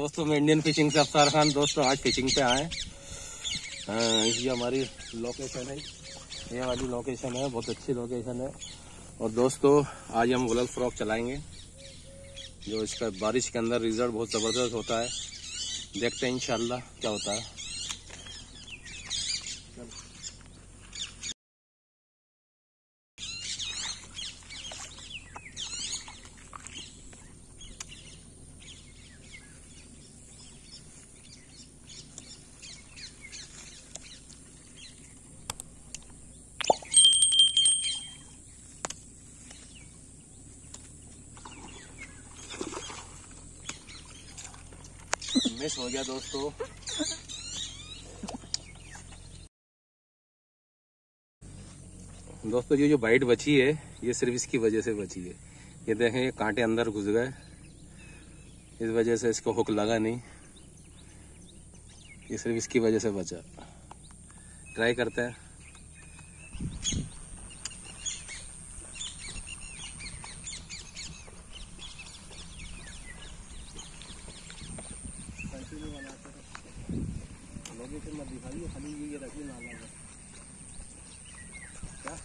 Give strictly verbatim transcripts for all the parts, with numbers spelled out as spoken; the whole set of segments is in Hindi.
दोस्तों मैं इंडियन फिशिंग से अफ्तार खान। दोस्तों आज फिशिंग पे आए। ये हमारी लोकेशन है, ये वाली लोकेशन है, बहुत अच्छी लोकेशन है। और दोस्तों आज हम वुलर फ्रॉक चलाएंगे, जो इसका बारिश के अंदर रिजल्ट बहुत ज़बरदस्त होता है। देखते हैं इंशाल्लाह क्या होता है। मिस हो गया दोस्तों। दोस्तों ये जो बाइट बची है ये सिर्फ इसकी वजह से बची है। ये देखें, ये कांटे अंदर घुस गए, इस वजह से इसको हुक लगा नहीं। ये सिर्फ इसकी वजह से बचा। ट्राई करते हैं। मत दिखाइए, खाली ये रखिए नाला में। क्या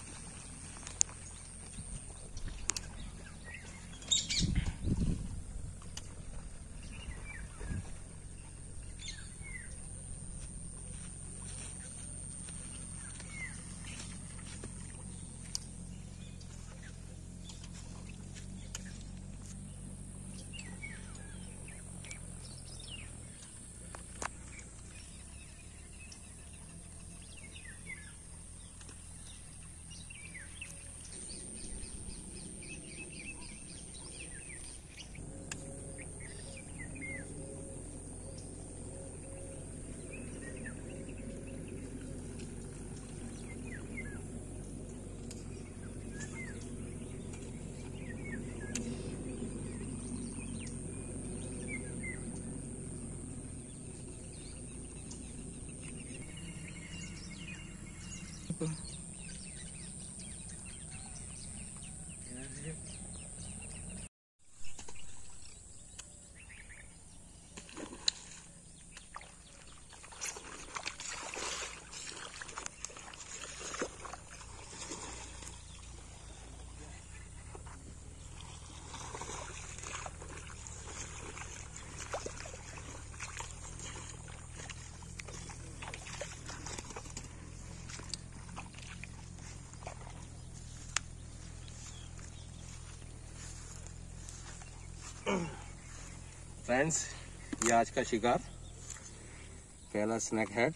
फ्रेंड्स, ये आज का शिकार, पहला स्नैक हेड।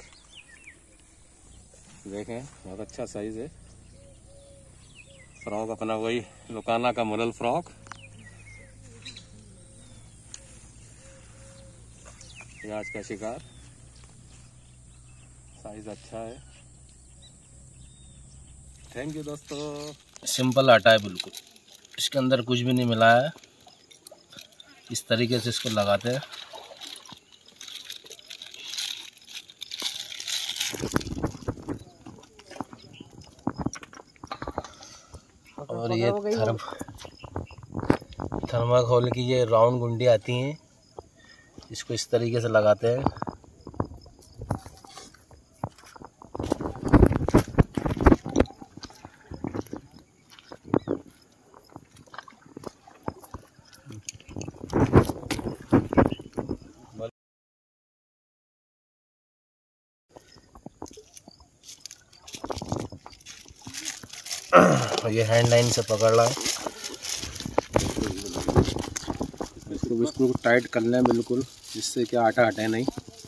देखें बहुत अच्छा साइज है। फ्रॉक अपना वही लुकाना का मुरल फ्रॉक। ये आज का शिकार, साइज अच्छा है। थैंक यू दोस्तों। सिंपल आटा है बिल्कुल, इसके अंदर कुछ भी नहीं मिला है। इस तरीके से इसको लगाते हैं। और ये थर्म थर्माकोल की ये राउंड गुंडी आती हैं, इसको इस तरीके से लगाते हैं। ये हैंड लाइन से पकड़ रहा है। इसको बिल्कुल टाइट कर लें बिल्कुल, जिससे कि आटा हटे नहीं।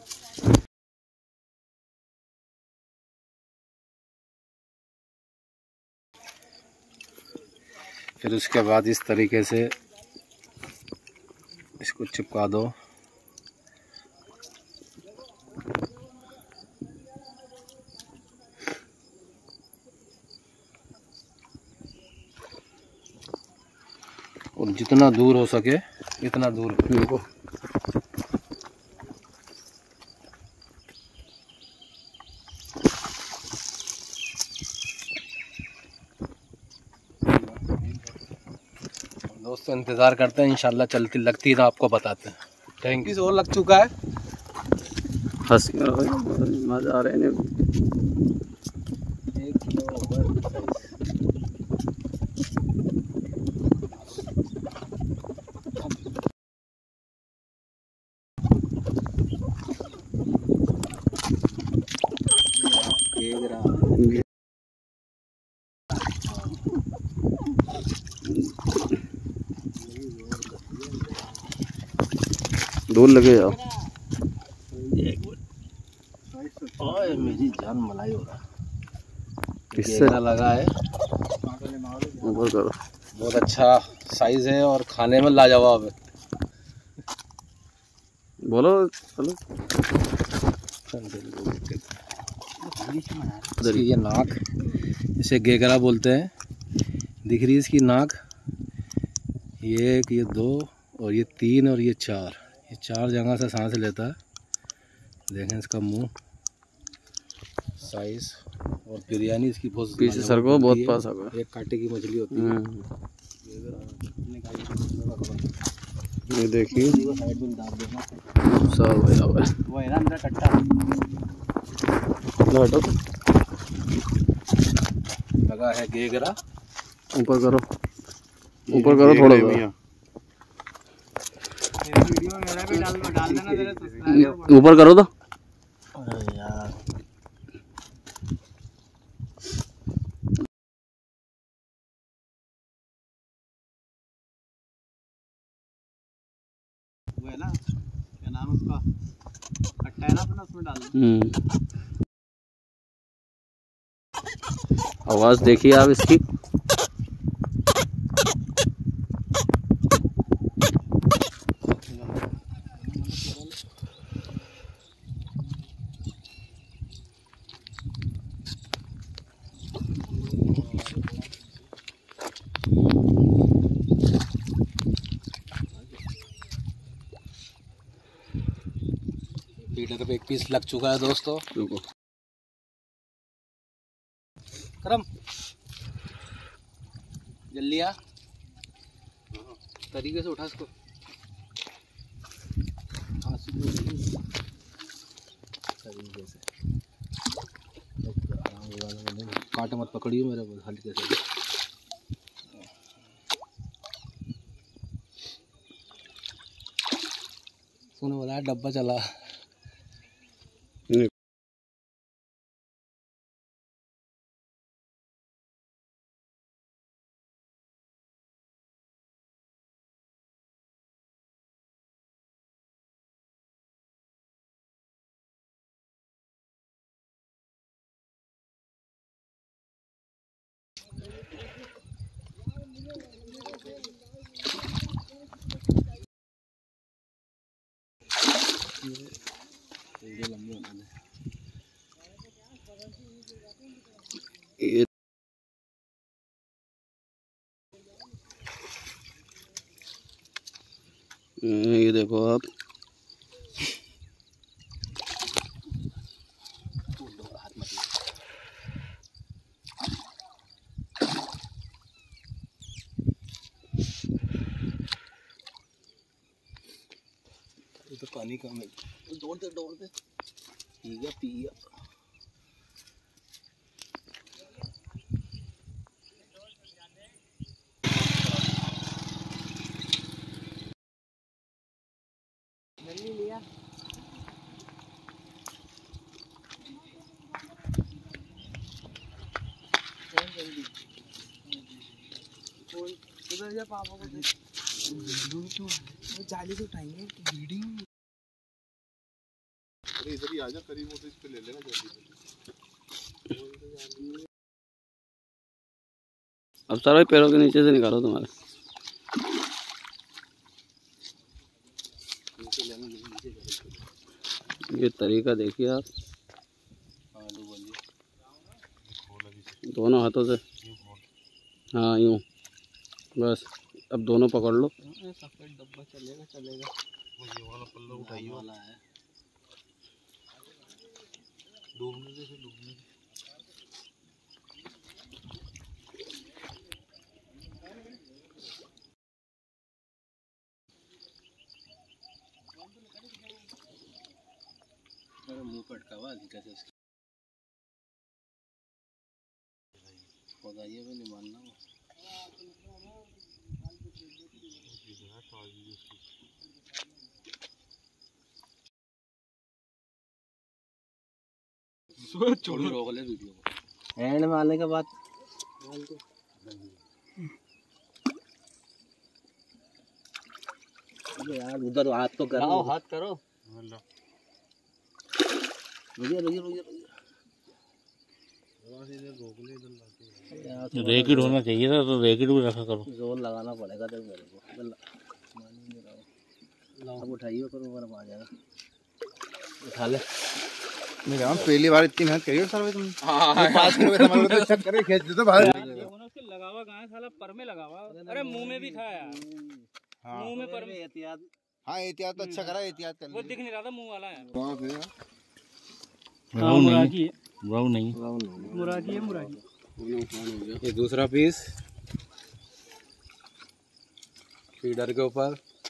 फिर उसके बाद इस तरीके से इसको चिपका दो। और जितना दूर हो सके इतना दूर इनको दोस्तों इंतज़ार करते हैं, इंशाल्लाह चलती लगती है तो आपको बताते हैं। टैंक पीस और लग चुका है। हंस मजा आ रहे हैं। एक किलो दूर लगे जाओ। ओए मेरी जान मलाई हो रहा। इससे लगा है, ऊपर करो। बहुत अच्छा साइज है और खाने में लाजवाब है। बोलो चलो। इसकी ये नाक, इसे गेगरा बोलते हैं। दिख रही है इसकी नाक, ये एक, ये दो और ये तीन और ये चार, ये चार जगह से सांस लेता है। देखें इसका मुंह, साइज और बिरयानी इसकी बहुत पीछे सर को बहुत है। पास आ एक कांटे की मछली होती है। ये देखिए साइड में डाल देना। सब भैया हुआ वो है ना अंदर कट्टा, हटो। लगा है गेगरा। ऊपर करो, ऊपर करो थोड़ा सा। ऊपर करो तो। अरे यार वो है ना, क्या नाम है उसका, कट्टा है ना अपना, उसमें डाल दो। आवाज देखिए आप इसकी। फीडर पे एक पीस लग चुका है दोस्तों। रुको करम जल्दी आ, तरीके से उठा इसको। तरीके से काट मत पकड़ियो मेरे को, हल्के से। सुनो बोला डब्बा चला। ये ये देखो आप, तो पानी कम है, दौड़ दे दौड़ दे, पी गया पी गया। लिया उधर जा पापा को वो जाली से उठाएंगे वीडियो। अरे इधर ही आजा करीब, वो तो इस पे ले लेना जल्दी। अब सारा पैरों के नीचे से निकालो तुम्हारे। ये तरीका देखिए आप, दोनों हाथों से। हाँ यूँ बस। अब दोनों पकड़ लो। सफेद डब्बा चलेगा चलेगा। वो ये वाला पल्ला उठाइए वाला है, डूबने दे से डूबने दे। मुंह पटका हुआ कैसे पौधा ये भी नहीं मानना छोड़ी रोक ले वीडियो को एंड में आने के बाद यार उधर हाथ तो करो हाथ करो रुकिए रुकिए रुकिए रैकेट होना चाहिए था तो रैकेट भी रखा करो जोर लगाना पड़ेगा तो मेरे को अब उठाइए करो ऊपर आ जाएगा उठा ले मेरे हम पहली बार इतनी मेहनत करी सर तुम हां पाँच किलो का सामान तो चेक करे खींच दे तो भाई उसके लगावा कहां है साला पर में लगावा अरे मुंह में भी था यार मुंह में पर में एहतियात हां एहतियात तो अच्छा करा एहतियात कर वो दिख नहीं रहा था मुंह वाला है वहां पे ब्राउन नहीं ब्राउन नहीं मुरागी है मुरागी ये दूसरा पीस फीडर के ऊपर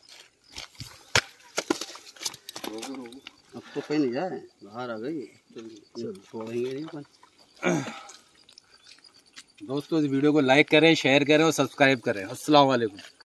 अब तो कहीं नहीं जाए बाहर आ गई छोड़ेंगे नहीं अपन दोस्तों इस वीडियो को लाइक करें शेयर करें और सब्सक्राइब करें अस्सलाम वालेकुम।